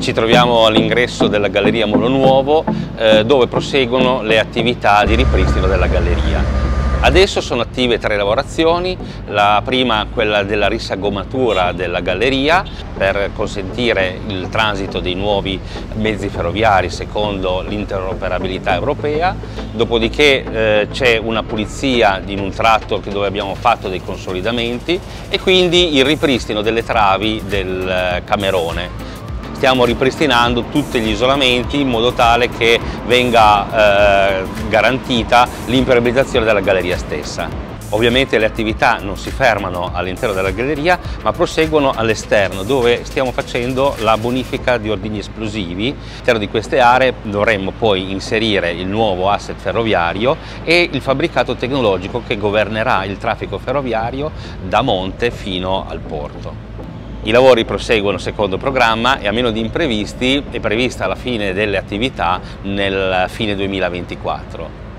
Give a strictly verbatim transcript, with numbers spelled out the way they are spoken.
Ci troviamo all'ingresso della Galleria Molo Nuovo, eh, dove proseguono le attività di ripristino della galleria. Adesso sono attive tre lavorazioni, la prima quella della risagomatura della galleria per consentire il transito dei nuovi mezzi ferroviari secondo l'interoperabilità europea, dopodiché eh, c'è una pulizia in un tratto dove abbiamo fatto dei consolidamenti e quindi il ripristino delle travi del camerone. Stiamo ripristinando tutti gli isolamenti in modo tale che venga eh, garantita l'impermeabilizzazione della galleria stessa. Ovviamente le attività non si fermano all'interno della galleria ma proseguono all'esterno, dove stiamo facendo la bonifica di ordigni esplosivi. All'interno di queste aree dovremmo poi inserire il nuovo asset ferroviario e il fabbricato tecnologico che governerà il traffico ferroviario da monte fino al porto. I lavori proseguono secondo programma e a meno di imprevisti è prevista la fine delle attività nel fine duemilaventiquattro.